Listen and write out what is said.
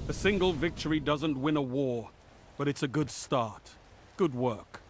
A single victory doesn't win a war, but it's a good start. Good work.